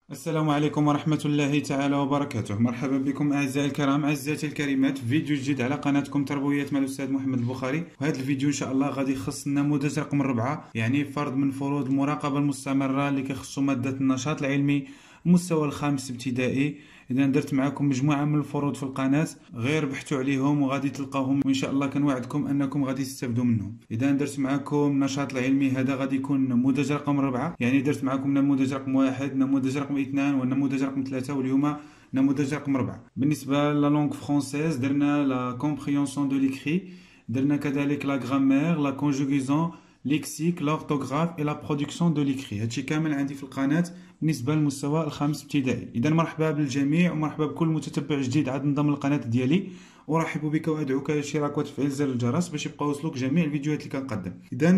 السلام عليكم ورحمة الله تعالى وبركاته. مرحبا بكم أعزائي الكرام، أعزائي الكريمات، في فيديو جديد على قناتكم تربوية مع الأستاذ محمد البخاري. وهذا الفيديو إن شاء الله غادي يخص النموذج رقم 4، يعني فرض من فروض المراقبة المستمرة اللي كيخصو مادة النشاط العلمي المستوى الخامس ابتدائي. إذا درت معكم مجموعة من الفروض في القناة، غير بحثوا عليهم وغادي تلقاوهم، وإن شاء الله كنوعدكم أنكم غادي تستافدوا منهم. إذا درت معكم النشاط العلمي هذا غادي يكون نموذج رقم 4، يعني درت معكم نموذج رقم 1، نموذج رقم 2 والنموذج رقم 3، واليوم نموذج رقم 4. بالنسبة لا لونغ فرونسيز درنا لا كومبريونسيون دو ليكري، درنا كذلك لا غرامير، لا كونجوغيزون، ليكسيك، لورتوغراف، لا برودكسيون دو ليكري. هادشي كامل عندي في القناة بالنسبة للمستوى الخامس ابتدائي. إذا مرحبا بالجميع ومرحبا بكل متتبع جديد عاد انضم للقناة ديالي. أرحب بك وأدعوك للاشتراك وتفعيل زر الجرس باش يبقاو يوصلوك جميع الفيديوهات اللي كنقدم. إذا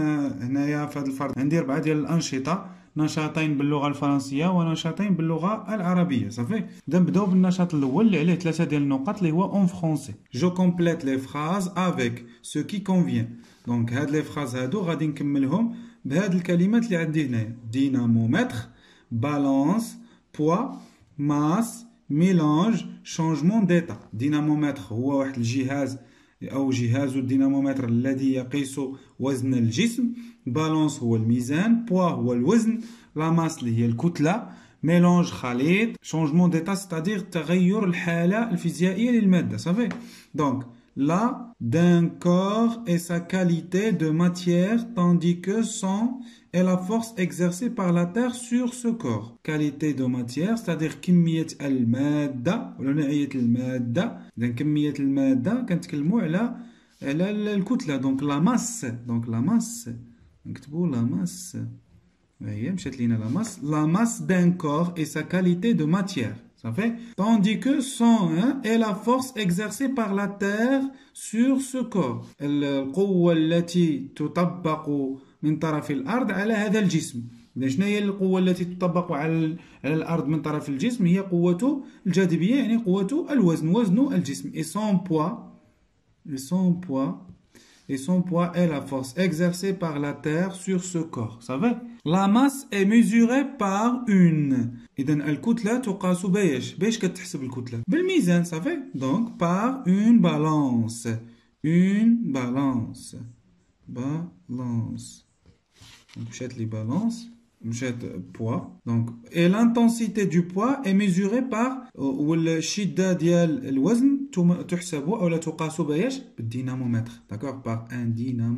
هنايا في هذا الفرض عندي 4 ديال الأنشطة، نشاطين باللغة الفرنسية ونشاطين باللغة العربية. صافي. إذا نبداو بالنشاط الأول اللي عليه 3 ديال النقط اللي هو اون فرونسي. جو كومبليت لي فراز افيك سو كي كونفيان. دونك هاد لي فراز هادو غادي نكملهم بهاد الكلمات اللي عندي هنايا: دينامومتر، بالانس، بوا، ماس، ميلانج، شونجمون ديتا. دينامومتر هو واحد الجهاز أو جهاز الدينامومتر الذي يقيس وزن الجسم. بالانس هو الميزان، بوا هو الوزن، لا ماس اللي هي الكتلة، ميلانج خليط، شونجمون ديتا ستادير تغير الحالة الفيزيائية للمادة. صافي. دونك là d'un corps et sa qualité de matière tandis que son et la force exercée par la terre sur ce corps. Qualité de matière c'est-à-dire كمية المادة ولا نوعية المادة. إذا كمية المادة كنتكلموا على الكتلة. دونك لا ماس، دونك لا ماس نكتبوا لا ماس، هي مشات لينا لا ماس. La masse d'un corps et sa qualité de matière. Ça fait. Tandis que son est la force exercée par la terre sur ce corps. القوة التي تطبق من طرف الأرض على هذا الجسم. إذا شنو هي القوة التي تطبق على الأرض من طرف الجسم؟ هي قوة الجاذبية، يعني قوة الوزن، وزن الجسم. Et son poids, et son poids, et son poids est la force exercée par la terre sur ce corps. Ça va? La masse est mesurée par une. إذا الكتلة تقاس باش كتحسب الكتلة؟ بالميزان. صافي. دونك par une balance. Une balance. Balance. Donc مشات لي balance، مشات poids. Donc et l'intensité du poids est mesurée par والشدة ديال الوزن تحسب أو لا تقاس باش بالدينامومتر. D'accord. Par un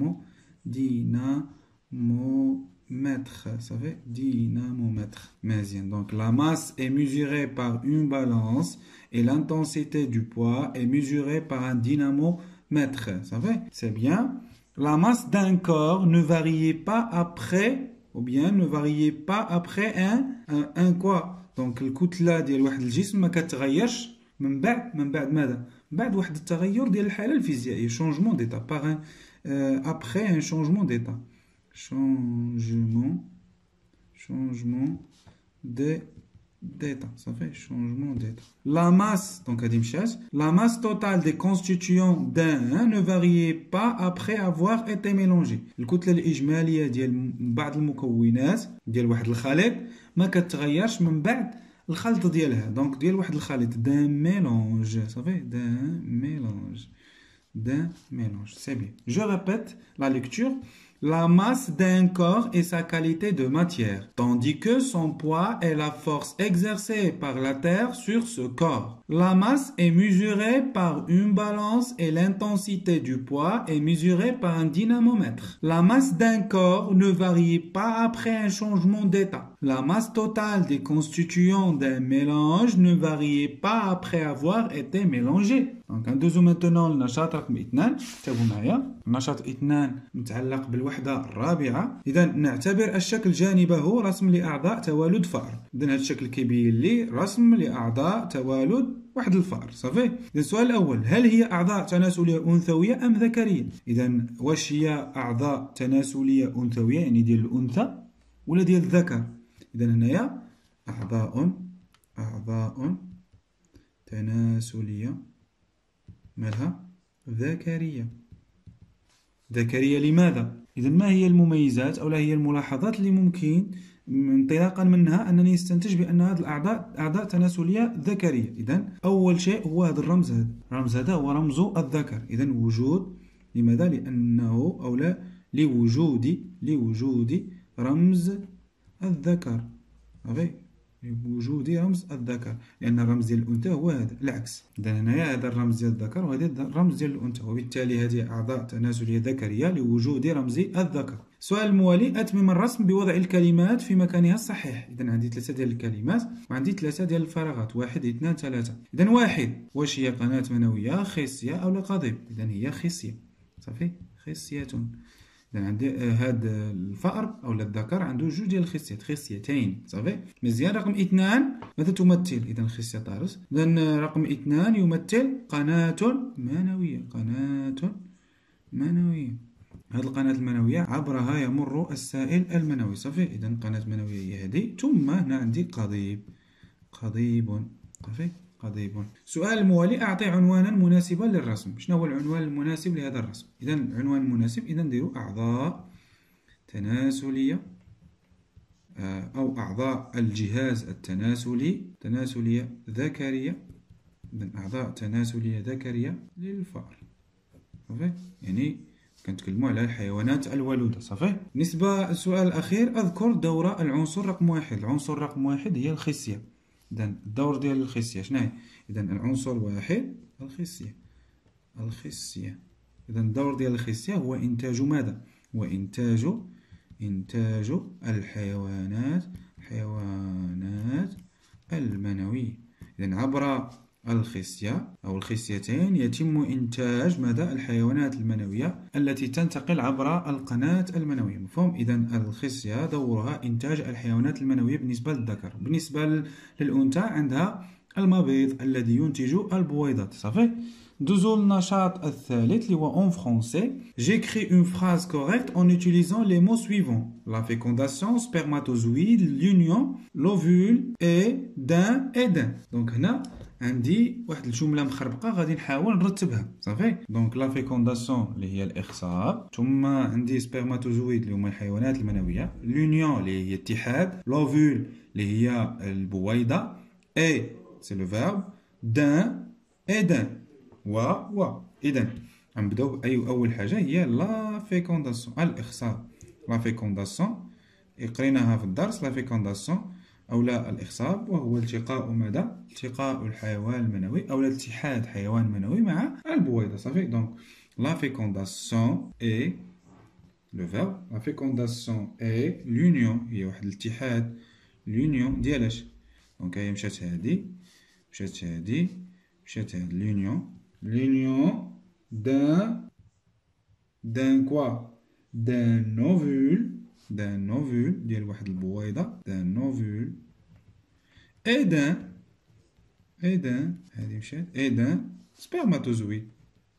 dynamomètre. Ça fait dynamomètre. مزيان. Donc la masse est mesurée par une balance et l'intensité du poids est mesurée par un dynamomètre. Ça fait. C'est bien. La masse d'un corps ne variait pas après, ou bien ne variait pas après un quoi. Donc الكتلة ديال واحد الجسم ما كتغيرش من بعد ماذا؟ من بعد واحد التغير ديال الحالة الفيزيائية. changement d'état par un après un changement d'état. changement d'état. Ça fait changement d'état. La masse, donc la masse totale des constituants d'un ne variait pas après avoir été mélangée. الكتلة الإجمالية ديال بعض المكونات ديال واحد الخليط ما كتغيرش من بعد الخلط ديالها. دونك ديال واحد الخليط d'un mélange. صافي. d'un mélange. C'est bien. Je répète la lecture. La masse d'un corps est sa qualité de matière, tandis que son poids est la force exercée par la terre sur ce corps. La masse est mesurée par une balance et l'intensité du poids est mesurée par un dynamomètre. La masse d'un corps ne varie pas après un changement d'état. La masse totale des constituants d'un mélange ne variait pas après avoir été mélangée. Donc ندوزو maintenant للنشاط رقم 2. انتبهوا معايا. النشاط 2 متعلق بالوحدة الرابعة. إذا نعتبر الشكل جانبه رسم لأعضاء توالد فأر. إذا هذا الشكل كيبين لي رسم لأعضاء توالد واحد الفأر. صافي. إذا السؤال الأول: هل هي أعضاء تناسلية أنثوية أم ذكرية؟ إذا واش هي أعضاء تناسلية أنثوية يعني ديال الأنثى ولا ديال الذكر؟ إذا هنايا أعضاء تناسلية مالها؟ ذكرية. ذكرية لماذا؟ إذا ما هي المميزات أو لا هي الملاحظات اللي ممكن انطلاقا منها أنني استنتج بأن هذه الأعضاء أعضاء تناسلية ذكرية. إذن أول شيء هو هذا الرمز، هذا الرمز هذا هو رمز الذكر. إذن وجود، لماذا؟ لأنه أو لا لوجود رمز الذكر، لوجود رمز الذكر، لأن الرمز ديال الأنثى هو هذا العكس. إذن هنايا هذا الرمز ديال الذكر وهذا الرمز ديال الأنثى، وبالتالي هذه أعضاء تناسلية ذكرية لوجود رمز الذكر. السؤال الموالي: أتمم الرسم بوضع الكلمات في مكانها الصحيح. إذن عندي 3 ديال الكلمات وعندي 3 ديال الفراغات، 1 2 3. إذن 1، واش هي قناة منوية، خصية أو لا قضيب؟ إذن هي خصية، صافي، خصية. إذن عندي هذا الفأر أو الذكر عنده 2 ديال الخصيات، خصيتين، صافي، مزيان. رقم 2 ماذا تمثل؟ إذن خصية طارس. إذن رقم 2 يمثل قناة منوية، قناة منوية. هذه القناة المنوية عبرها يمر السائل المنوي، صافي. إذن قناة منوية هي هذه. ثم هنا عندي قضيب، قضيب، صافي، قضيب. السؤال الموالي: أعطي عنوانا مناسبا للرسم. شنو هو العنوان المناسب لهذا الرسم؟ إذن العنوان المناسب، إذن نديرو أعضاء تناسلية أو أعضاء الجهاز التناسلي، تناسلية ذكرية. إذن أعضاء تناسلية ذكرية للفأر، صافي، يعني كنتكلموا على الحيوانات الولودة، صافي. بالنسبة للسؤال الأخير: أذكر دور العنصر رقم 1. العنصر رقم 1 هي الخصية. إذن الدور ديال الخصية شنو هي؟ إذن العنصر 1 الخصية، الخصية. إذن الدور ديال الخصية هو إنتاج ماذا؟ هو إنتاج الحيوانات المنوية. إذن عبر الخصية أو الخصيتين يتم إنتاج ماذا؟ الحيوانات المنوية التي تنتقل عبر القناة المنوية، مفهوم؟ إذن الخصية دورها إنتاج الحيوانات المنوية بالنسبة للذكر. بالنسبة للأنثى عندها المبيض الذي ينتج البويضات، صافي. دوزو النشاط الثالث اللي هو en français. J'écris une phrase correcte en utilisant les mots suivants: la fécondation, spermatozoïde, l'union, l'ovule et d'un. Donc هنا عندي واحد الجمله مخربقه غادي نحاول نرتبها، صافي. دونك لا فيكونداسيون اللي هي الاخصاب، ثم عندي سبرماتوزويد اللي هما الحيوانات المنويه، لونيون اللي هي اتحاد، لوفول اللي هي البويضه، اي سي لو فيرب، دان و اذا غنبداو اول حاجه هي لا فيكونداسيون، الاخصاب. لا فيكونداسيون قريناها في الدرس، لا فيكونداسيون أو لا الإخصاب، وهو التقاء ماذا؟ التقاء الحيوان المنوي أو اتحاد حيوان منوي مع البويضة، صافي. دونك لا فيكونداسيون اي لو فيرب، لا فيكونداسيون اي لونيون هي واحد الاتحاد، لونيون ديالاش؟ دونك هي مشات هادي، مشات هادي، مشات هاد لونيون دان كوا؟ دان اوفول، دان اوفول ديال واحد البويضة، دان اوفول، ايدان هادي مشات، ايدان سبرماتوزويد،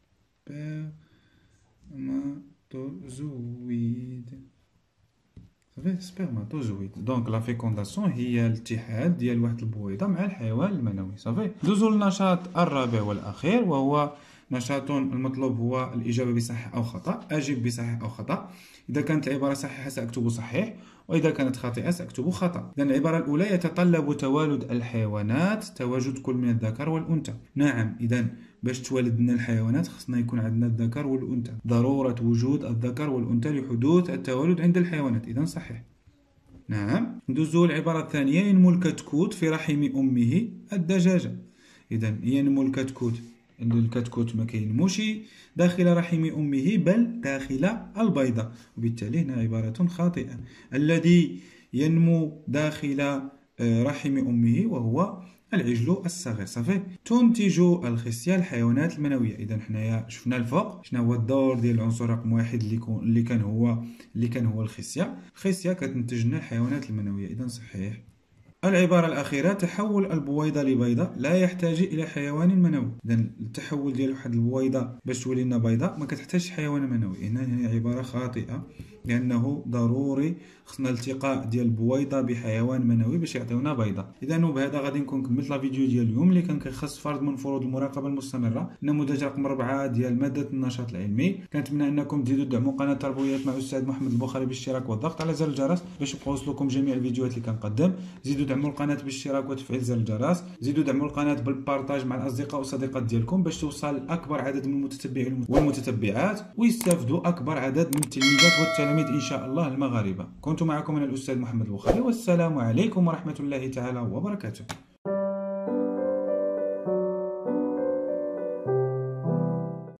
صافي، سبرماتوزويد. دونك لا فيكونداسيون هي الاتحاد ديال واحد البويضة مع الحيوان المنوي، صافي. دوزو للنشاط الرابع والأخير، وهو نشاط المطلوب هو الإجابة بصحيح أو خطأ. أجب بصحيح أو خطأ. إذا كانت العبارة صحيحة سأكتب صحيح، وإذا كانت خاطئة سأكتب خطأ. لأن العبارة الأولى: يتطلب توالد الحيوانات تواجد كل من الذكر والأنثى. نعم، إذا باش توالد لنا الحيوانات خصنا يكون عندنا الذكر والأنثى، ضرورة وجود الذكر والأنثى لحدوث التوالد عند الحيوانات، إذا صحيح. نعم. ندوزو العبارة الثانية: ينمو الكتكوت في رحم أمه الدجاجة. إذا ينمو الكتكوت، الكتكوت ما كينموش داخل رحم أمه بل داخل البيضة، وبالتالي هنا عبارة خاطئة. الذي ينمو داخل رحم أمه وهو العجل الصغير، صافي. تنتج الخصية الحيوانات المنوية. إذا حنايا شفنا الفوق شنو هو الدور ديال العنصر رقم 1 اللي كان هو الخصية. الخصية كتنتج لنا الحيوانات المنوية، إذا صحيح. العبارة الأخيرة: تحول البويضة لبيضة لا يحتاج إلى حيوان منوي. إذا التحول ديال واحد البويضة باش تولي لنا بيضة ما كتحتاجش حيوان منوي، هنا عبارة خاطئة. لانه ضروري خصنا التقاء ديال البويضه بحيوان منوي باش يعطيونا بيضه. اذا وبهذا غادي نكون كملت لا فيديو ديال اليوم اللي كان كيخص فرض من فروض المراقبه المستمره، النموذج رقم 4 ديال ماده النشاط العلمي. كنتمنى انكم تزيدوا تدعموا قناه تربويات مع الاستاذ محمد البخاري بالاشتراك والضغط على زر الجرس باش يوصلوكم جميع الفيديوهات اللي كنقدم. زيدوا دعموا القناه بالاشتراك وتفعيل زر الجرس. زيدوا دعموا القناه بالبارطاج مع الاصدقاء والصديقات ديالكم باش توصل لاكبر عدد من المتتبعين والمتتبعات، ويستافدوا اكبر عدد من التلميذات والتلاميذ ان شاء الله المغاربه. كنت معكم انا الاستاذ محمد البخاري، والسلام عليكم ورحمه الله تعالى وبركاته.